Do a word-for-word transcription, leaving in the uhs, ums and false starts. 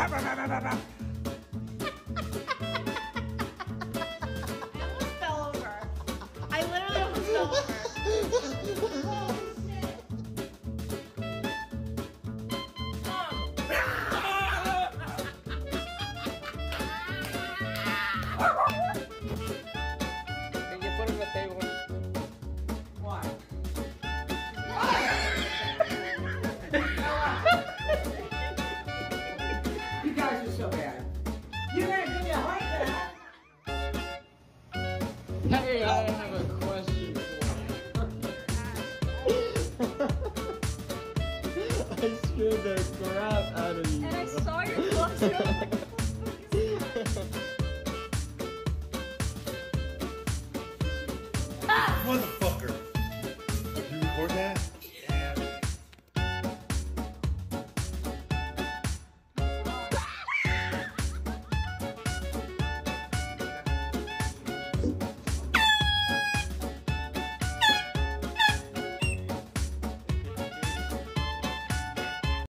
fell over. I literally almost fell over. Can you put it on the table? Why? You guys are so bad. You're gonna give me a heart attack. Hey, I have a question for you. I scared the crap out of you. And I saw your clothes.